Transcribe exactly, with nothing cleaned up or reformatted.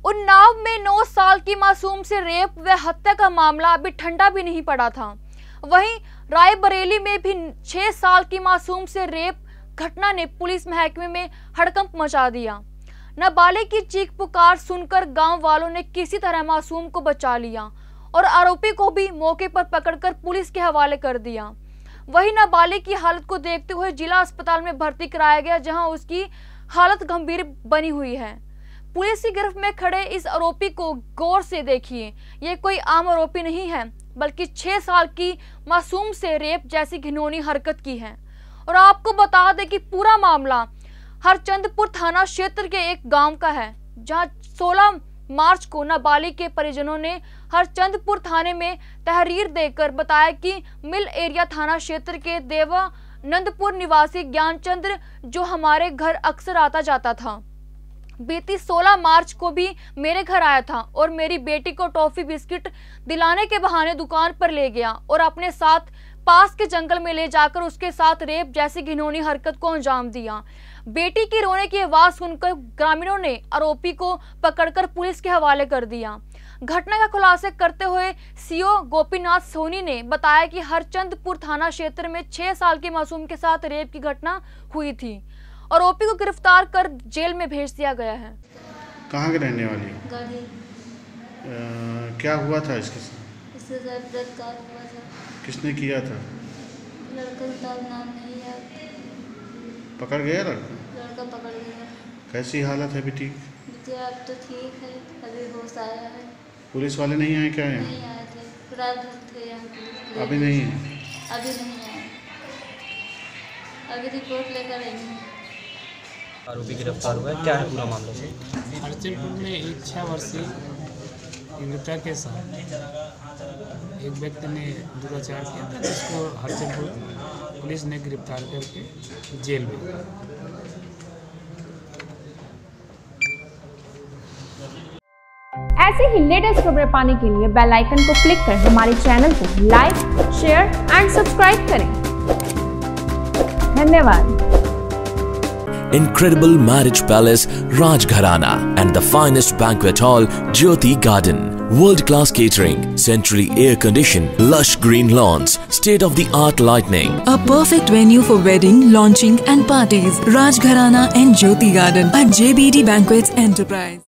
उन्नाव में नौ साल की मासूम से रेप व हत्या का मामला अभी ठंडा भी नहीं पड़ा था। वहीं रायबरेली में भी छह साल की मासूम से रेप घटना ने पुलिस महकमे में हड़कंप मचा दिया। नाबालिग की चीख पुकार सुनकर गांव वालों ने किसी तरह मासूम को बचा लिया और आरोपी को भी मौके पर पकड़कर पुलिस के हवाले कर दिया। वहीं नाबालिग की हालत को देखते हुए जिला अस्पताल में भर्ती कराया गया, जहां उसकी हालत गंभीर बनी हुई है। पुलिस की गिरफ्त में खड़े इस आरोपी को गौर से देखिए, ये कोई आम आरोपी नहीं है, बल्कि छह साल की मासूम से रेप जैसी घिनौनी हरकत की है। और आपको बता दें कि पूरा मामला हरचंदपुर थाना क्षेत्र के एक गांव का है, जहां सोलह मार्च को नाबालिग के परिजनों ने हरचंदपुर थाने में तहरीर देकर बताया कि मिल एरिया थाना क्षेत्र के देवानंदपुर निवासी ज्ञानचंद्र, जो हमारे घर अक्सर आता जाता था, बीती सोलह मार्च को भी मेरे घर आया था और मेरी बेटी को टॉफी बिस्किट दिलाने के बहाने दुकान पर ले गया और अपने साथ पास के जंगल में ले जाकर उसके साथ रेप जैसी घिनौनी हरकत को अंजाम दिया। बेटी की रोने की आवाज सुनकर ग्रामीणों ने आरोपी को पकड़कर पुलिस के हवाले कर दिया। घटना का खुलासा करते हुए सीओ गोपीनाथ सोनी ने बताया कि हरचंदपुर थाना क्षेत्र में छह साल की मासूम के साथ रेप की घटना हुई थी। आरोपी को गिरफ्तार कर जेल में भेज दिया गया है। कहाँ के रहने वाली? गाड़ी। आ, क्या हुआ था इसके साथ? इसके साथ बलात्कार हुआ था। किसने किया था? लड़का का नाम नहीं याद। पकड़ गया लड़का? लड़का पकड़ गया। कैसी हालत है बेटी? बेटी अब तो ठीक है, अभी होश आया है। पुलिस वाले नहीं आए क्या? नहीं आए थे, रात भर थे यहाँ। अभी नहीं है? अभी नहीं आए, अभी रिपोर्ट लेकर आएंगे। आरोपी गिरफ्तार हुआ है, क्या है पूरा मामला? हरचंदपुर में एक छः वर्षीय युवता के साथ एक व्यक्ति ने दुराचार किया था, जिसको हरचंदपुर पुलिस ने गिरफ्तार करके जेल में। ऐसे ही लेटेस्ट खबरें पाने के लिए बेल आइकन को क्लिक कर हमारे चैनल को लाइक, शेयर एंड सब्सक्राइब करें। धन्यवाद। Incredible marriage palace Rajgharana and the finest banquet hall Jyoti Garden. World-class catering, centrally air-conditioned, lush green lawns, state-of-the-art lighting. A perfect venue for wedding, launching and parties. Rajgharana and Jyoti Garden at J B D Banquets Enterprise.